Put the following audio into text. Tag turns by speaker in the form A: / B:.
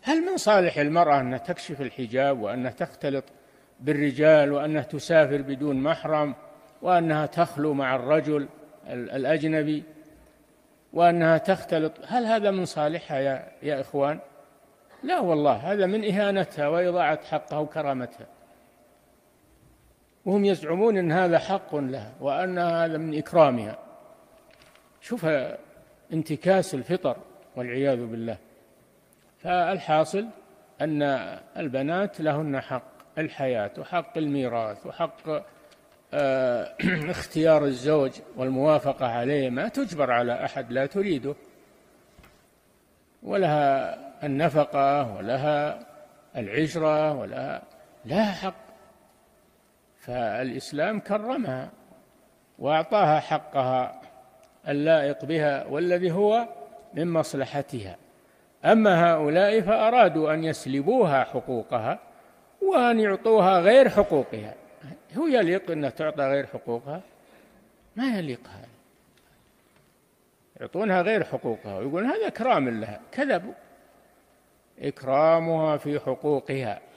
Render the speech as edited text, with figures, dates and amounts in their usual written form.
A: هل من صالح المرأة أن تكشف الحجاب، وأنها تختلط بالرجال، وأنها تسافر بدون محرم، وأنها تخلو مع الرجل الأجنبي، وأنها تختلط؟ هل هذا من صالحها يا إخوان؟ لا والله، هذا من إهانتها وإضاعة حقها وكرامتها، وهم يزعمون أن هذا حق لها وأن هذا من إكرامها. شوف انتكاس الفطر والعياذ بالله. فالحاصل أن البنات لهن حق الحياة وحق الميراث وحق اختيار الزوج والموافقة عليه، ما تجبر على أحد لا تريده، ولها النفقة ولها العشرة لها حق. فالإسلام كرمها وأعطاها حقها اللائق بها والذي هو من مصلحتها. أما هؤلاء فأرادوا أن يسلبوها حقوقها وأن يعطوها غير حقوقها. هو يليق أن تعطى غير حقوقها؟ ما يليق هذا، يعطونها غير حقوقها ويقول هذا إكرام لها. كذبوا، إكرامها في حقوقها